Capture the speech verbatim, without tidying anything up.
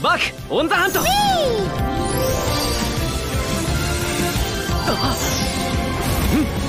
バークオンザハント。あっ、うん